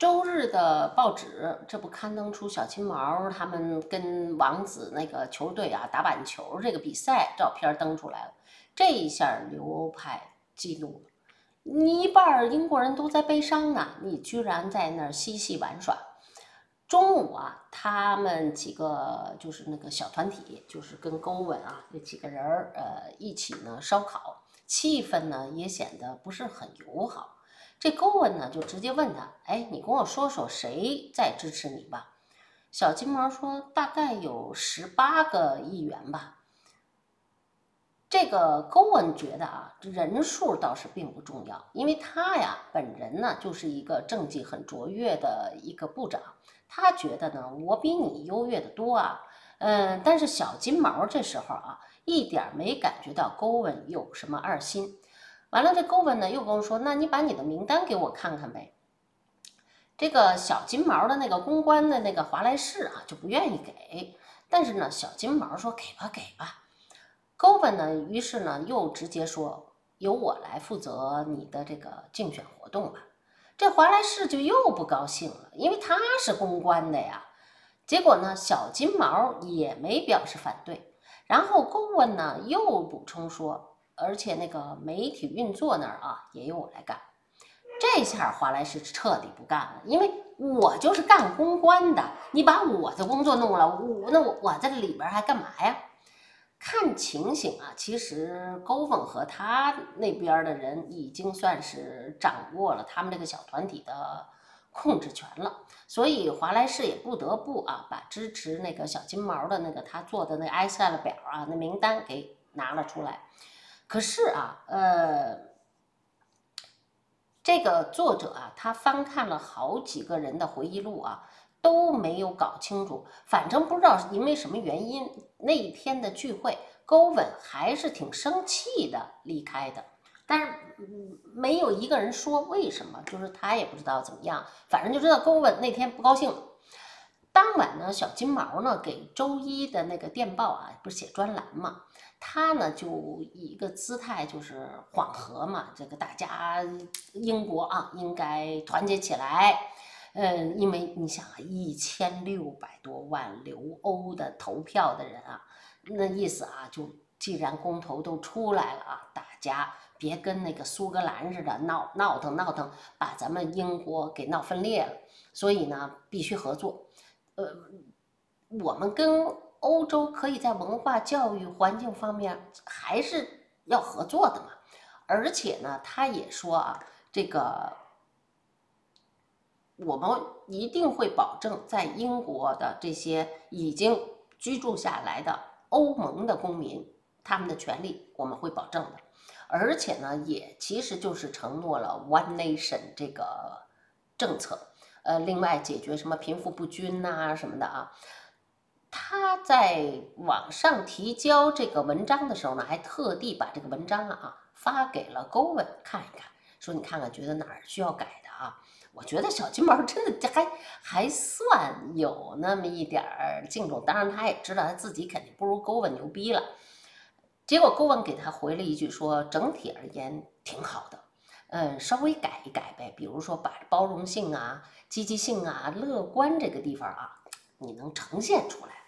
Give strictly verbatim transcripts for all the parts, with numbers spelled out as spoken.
周日的报纸，这不刊登出小金毛他们跟王子那个球队啊打板球这个比赛照片登出来了。这一下留欧派激怒了，你一半英国人都在悲伤呢，你居然在那儿嬉戏玩耍。中午啊，他们几个就是那个小团体，就是跟勾文啊这几个人儿呃一起呢烧烤，气氛呢也显得不是很友好。这勾文呢就直接问他：“哎，你跟我说说谁在支持你吧？”小金毛说：“大概有十八个议员吧。”这个勾文觉得啊，人数倒是并不重要，因为他呀本人呢就是一个政绩很卓越的一个部长，他觉得呢我比你优越的多啊。嗯，但是小金毛这时候啊一点没感觉到勾文有什么二心。完了，这勾文呢又跟我说：“那你把你的名单给我看看呗。”这个小金毛的那个公关的那个华莱士啊就不愿意给，但是呢小金毛说：“给吧，给吧。”勾文呢，于是呢又直接说：“由我来负责你的这个竞选活动吧。”这华莱士就又不高兴了，因为他是公关的呀。结果呢，小金毛也没表示反对。然后勾文呢又补充说：“而且那个媒体运作那儿啊，也由我来干。”这下华莱士彻底不干了，因为我就是干公关的，你把我的工作弄了，我那我我在这里边还干嘛呀？看情形啊，其实勾文和他那边的人已经算是掌握了他们这个小团体的控制权了，所以华莱士也不得不啊把支持那个小金毛的那个他做的那埃塞勒表啊那名单给拿了出来。可是啊，呃。这个作者啊，他翻看了好几个人的回忆录啊，都没有搞清楚。反正不知道是因为什么原因，那一天的聚会，勾文还是挺生气的离开的。但是、嗯、没有一个人说为什么，就是他也不知道怎么样，反正就知道勾文那天不高兴。当晚呢，小金毛呢给周一的那个电报啊，不是写专栏嘛，他呢就以一个姿态就是缓和嘛，这个大家英国啊应该团结起来。嗯，因为你想啊，一千六百多万留欧的投票的人啊，那意思啊，就既然公投都出来了啊，大家别跟那个苏格兰似的闹闹腾闹腾，把咱们英国给闹分裂了。所以呢，必须合作。呃，我们跟欧洲可以在文化、教育、环境方面还是要合作的嘛。而且呢，他也说啊，这个我们一定会保证在英国的这些已经居住下来的欧盟的公民，他们的权利我们会保证的。而且呢，也其实就是承诺了 One Nation 这个政策。呃，另外解决什么贫富不均呐、啊、什么的啊。他在网上提交这个文章的时候呢，还特地把这个文章啊发给了勾文看一看，说你看看觉得哪儿需要改的啊。我觉得小金毛真的还还算有那么一点儿敬重，当然他也知道他自己肯定不如勾文牛逼了。结果勾文给他回了一句说，整体而言挺好的，嗯，稍微改一改呗，比如说把包容性啊、积极性啊、乐观这个地方啊，你能呈现出来。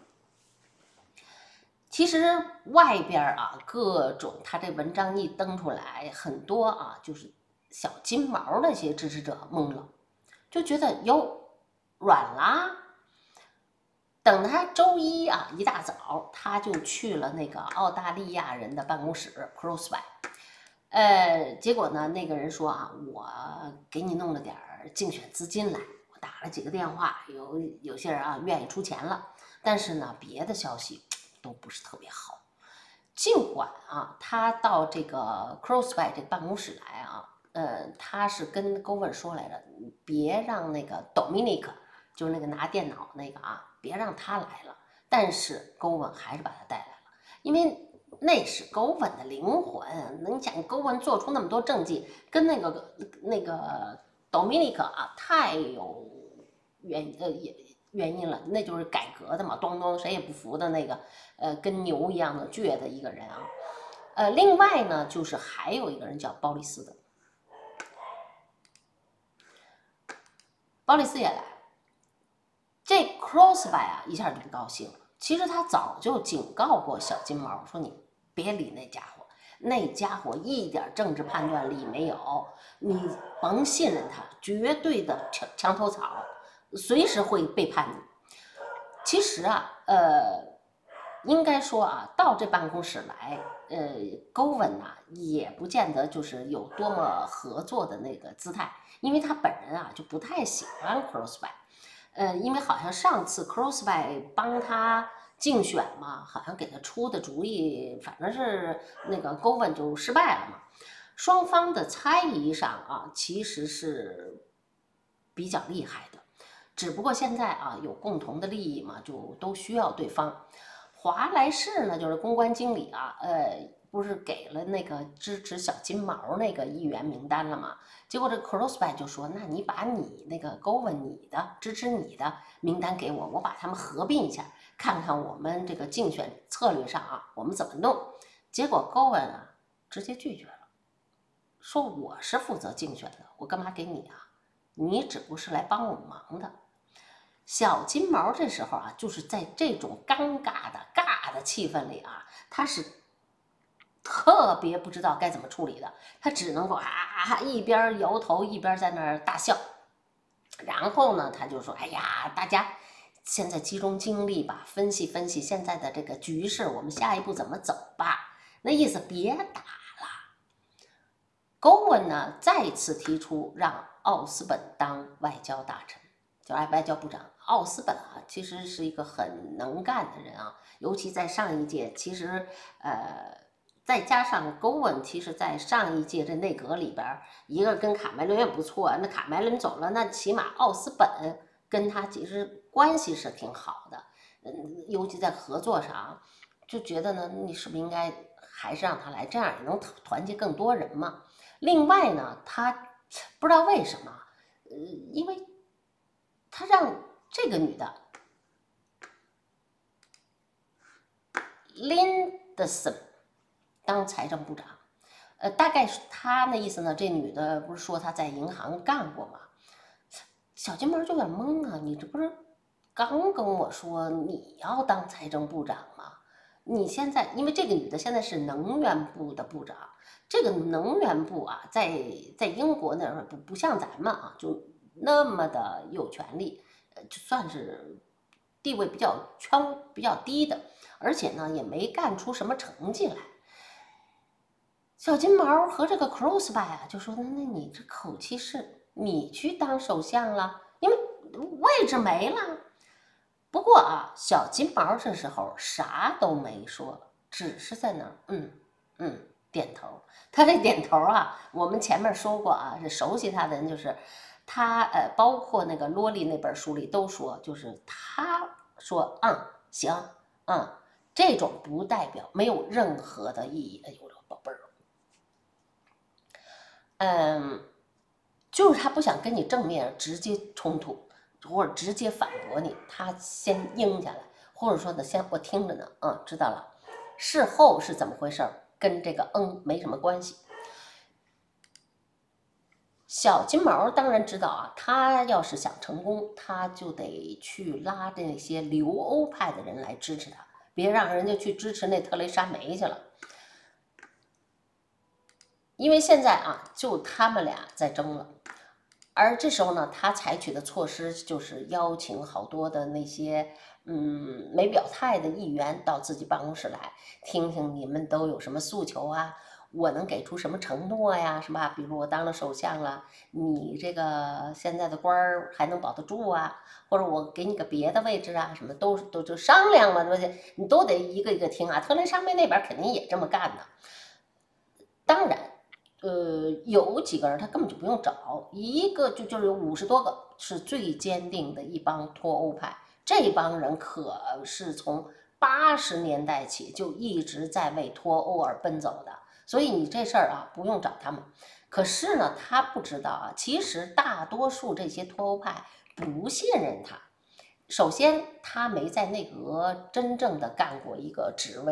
其实外边啊，各种他这文章一登出来，很多啊，就是小金毛那些支持者懵了，就觉得哟软啦。等他周一啊一大早，他就去了那个澳大利亚人的办公室 Crossby，呃，结果呢，那个人说啊，我给你弄了点竞选资金来，我打了几个电话，有有些人啊愿意出钱了，但是呢，别的消息都不是特别好。尽管啊，他到这个 Crossby 这个办公室来啊，呃，他是跟勾文说来着，别让那个 Dominic， 就是那个拿电脑那个啊，别让他来了。但是勾文还是把他带来了，因为那是勾文的灵魂。你想，勾文做出那么多政绩，跟那个那个 Dominic 啊，太有原呃也。原因了，那就是改革的嘛，咚咚谁也不服的那个，呃，跟牛一样的倔的一个人啊。呃，另外呢，就是还有一个人叫鲍里斯的。 鲍里斯也来。这 Crosby 啊，一下就不高兴了。其实他早就警告过小金毛，说你别理那家伙，那家伙一点政治判断力没有，你甭信任他，绝对的墙墙头草，随时会背叛你。其实啊，呃，应该说啊，到这办公室来，呃，Govan 呐、啊，也不见得就是有多么合作的那个姿态，因为他本人啊就不太喜欢 Crosby。呃，因为好像上次 Crosby 帮他竞选嘛，好像给他出的主意，反正是那个 Govan 就失败了嘛。双方的猜疑上啊，其实是比较厉害的，只不过现在啊有共同的利益嘛，就都需要对方。华莱士呢，就是公关经理啊，呃，不是给了那个支持小金毛那个议员名单了吗？结果这 Crosby 就说：“那你把你那个 Govan 你的支持你的名单给我，我把他们合并一下，看看我们这个竞选策略上啊，我们怎么弄。”结果 Govan 啊直接拒绝了，说：“我是负责竞选的，我干嘛给你啊？你只不过是来帮我忙的。”小金毛这时候啊，就是在这种尴尬的尬的气氛里啊，他是特别不知道该怎么处理的，他只能够啊一边摇头一边在那儿大笑，然后呢，他就说：“哎呀，大家现在集中精力吧，分析分析现在的这个局势，我们下一步怎么走吧。”那意思别打了。高文呢再次提出让奥斯本当外交大臣，叫外交部长。奥斯本啊，其实是一个很能干的人啊，尤其在上一届，其实呃。再加上高文，其实在上一届这内阁里边，一个跟卡梅伦也不错，那卡梅伦走了，那起码奥斯本跟他其实关系是挺好的，嗯，尤其在合作上，就觉得呢，你是不是应该还是让他来，这样也能团结更多人嘛。另外呢，他不知道为什么，呃，因为他让这个女的 Linderson。当财政部长，呃，大概是他那意思呢。这女的不是说她在银行干过吗？小金毛就有点懵啊，你这不是刚跟我说你要当财政部长吗？你现在因为这个女的现在是能源部的部长，这个能源部啊，在在英国那儿不不像咱们啊，就那么的有权利，呃，就算是地位比较圈比较低的，而且呢也没干出什么成绩来。小金毛和这个 Crosby 啊，就说：“那那你这口气是你去当首相了，因为位置没了。”不过啊，小金毛这时候啥都没说，只是在那儿嗯嗯点头。他这点头啊，我们前面说过啊，是熟悉他的人就是他呃，包括那个罗莉那本书里都说，就是他说嗯行嗯，这种不代表没有任何的意义。哎呦，宝贝儿。嗯，就是他不想跟你正面直接冲突，或者直接反驳你，他先应下来，或者说呢，先我听着呢，嗯，知道了，事后是怎么回事，跟这个嗯没什么关系。小金毛当然知道啊，他要是想成功，他就得去拉这些留欧派的人来支持他，别让人家去支持那特蕾莎梅去了。因为现在啊，就他们俩在争了，而这时候呢，他采取的措施就是邀请好多的那些嗯没表态的议员到自己办公室来，听听你们都有什么诉求啊，我能给出什么承诺呀，是吧？比如我当了首相了，你这个现在的官儿还能保得住啊？或者我给你个别的位置啊，什么都都就商量了，对不对？你都得一个一个听啊。特蕾莎梅那边肯定也这么干的，当然。呃，有几个人他根本就不用找，一个就就是有五十多个是最坚定的一帮脱欧派，这帮人可是从八十年代起就一直在为脱欧而奔走的，所以你这事儿啊不用找他们。可是呢，他不知道啊，其实大多数这些脱欧派不信任他。首先，他没在内阁真正的干过一个职位。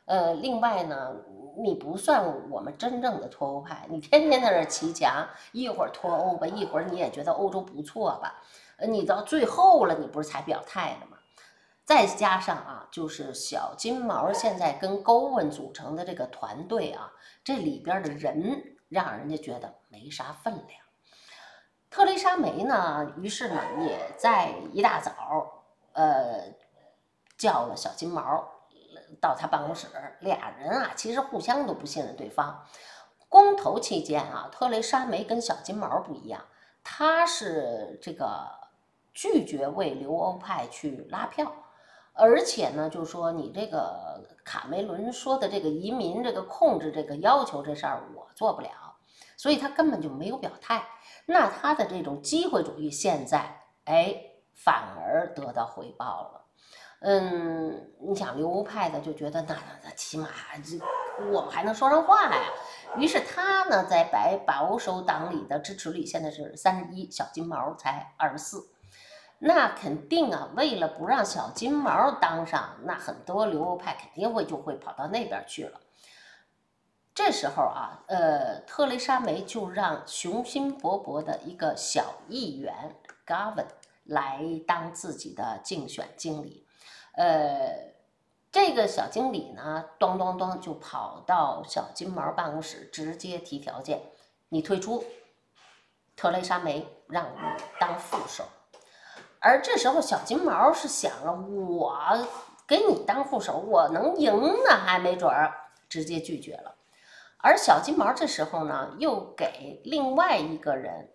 呃，另外呢，你不算我们真正的脱欧派，你天天在这骑墙，一会儿脱欧吧，一会儿你也觉得欧洲不错吧，呃，你到最后了，你不是才表态的吗？再加上啊，就是小金毛现在跟高文组成的这个团队啊，这里边的人让人家觉得没啥分量。特蕾莎梅呢，于是呢也在一大早，呃，叫了小金毛到他办公室，俩人啊其实互相都不信任对方。公投期间啊，特蕾莎梅跟小金毛不一样，她是这个拒绝为留欧派去拉票。而且呢，就说你这个卡梅伦说的这个移民这个控制这个要求这事儿我做不了，所以他根本就没有表态。那他的这种机会主义现在哎反而得到回报了。嗯，你想留欧派的就觉得那那起码这我们还能说上话呀。于是他呢在白保守党里的支持率现在是三十一，小金毛才二十四。那肯定啊，为了不让小金毛当上，那很多留欧派肯定会就会跑到那边去了。这时候啊，呃，特蕾莎梅就让雄心勃勃的一个小议员 Gavin 来当自己的竞选经理。呃，这个小经理呢，咚咚咚就跑到小金毛办公室，直接提条件：你退出，特蕾莎梅让你当副手。而这时候小金毛是想了，我给你当副手，我能赢呢，还没准儿，直接拒绝了。而小金毛这时候呢，又给另外一个人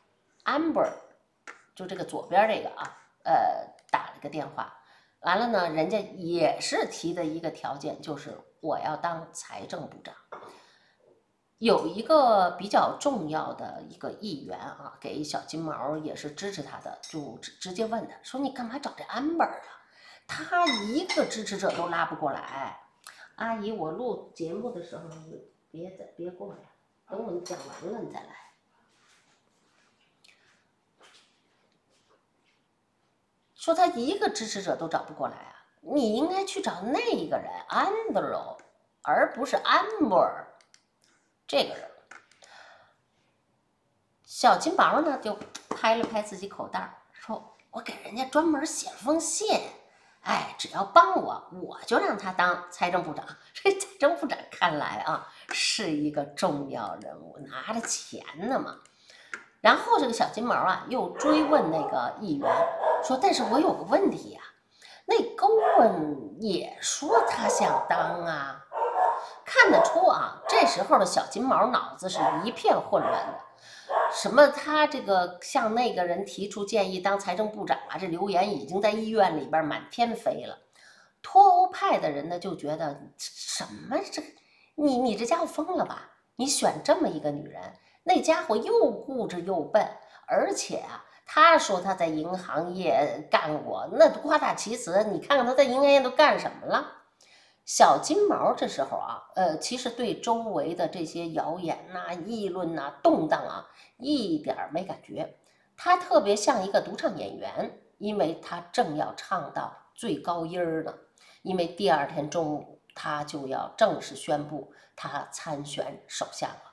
Amber， 就这个左边这个啊，呃，打了个电话。完了呢，人家也是提的一个条件，就是我要当财政部长。有一个比较重要的一个议员啊，给小金毛也是支持他的，就直直接问他说：“你干嘛找这 Amber 啊？他一个支持者都拉不过来。”阿姨，我录节目的时候别再别过来，等我们讲完了你再来。说他一个支持者都找不过来啊，你应该去找那一个人 Andrew， 而不是 Amber 这个人。小金毛呢就拍了拍自己口袋，说：“我给人家专门写了封信，哎，只要帮我，我就让他当财政部长。”这财政部长看来啊是一个重要人物，拿着钱呢嘛。然后这个小金毛啊又追问那个议员说：“但是我有个问题呀、啊，那高文也说他想当啊。”看得出啊，这时候的小金毛脑子是一片混乱的。什么他这个向那个人提出建议当财政部长啊，这流言已经在医院里边满天飞了。脱欧派的人呢就觉得什么这你你这家伙疯了吧？你选这么一个女人，那家伙又固执又笨，而且啊，他说他在银行业干过，那夸大其词。你看看他在银行业都干什么了？小金毛这时候啊，呃，其实对周围的这些谣言呐、议论呐、动荡啊，一点没感觉。他特别像一个独唱演员，因为他正要唱到最高音儿呢。因为第二天中午他就要正式宣布他参选首相了。